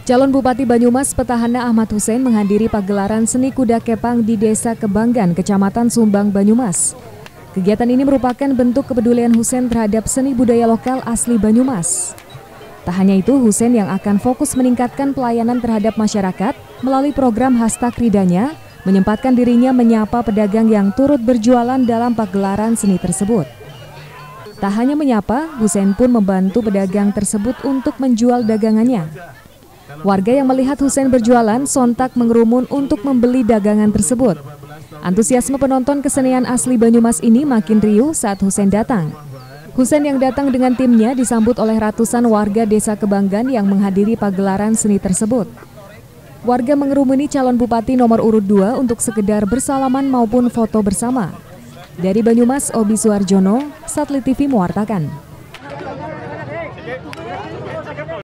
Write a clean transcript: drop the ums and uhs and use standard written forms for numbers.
Calon Bupati Banyumas petahana Ahmad Hussein menghadiri pagelaran seni kuda kepang di Desa Kebanggan, Kecamatan Sumbang, Banyumas. Kegiatan ini merupakan bentuk kepedulian Hussein terhadap seni budaya lokal asli Banyumas. Tak hanya itu, Hussein yang akan fokus meningkatkan pelayanan terhadap masyarakat melalui program Hashtag Ridanya, menyempatkan dirinya menyapa pedagang yang turut berjualan dalam pagelaran seni tersebut. Tak hanya menyapa, Hussein pun membantu pedagang tersebut untuk menjual dagangannya. Warga yang melihat Hussein berjualan sontak mengerumun untuk membeli dagangan tersebut. Antusiasme penonton kesenian asli Banyumas ini makin riuh saat Hussein datang. Hussein yang datang dengan timnya disambut oleh ratusan warga Desa Kebanggan yang menghadiri pagelaran seni tersebut. Warga mengerumuni calon bupati nomor urut 2 untuk sekedar bersalaman maupun foto bersama. Dari Banyumas, Obi Suarjono, Satelit TV mewartakan.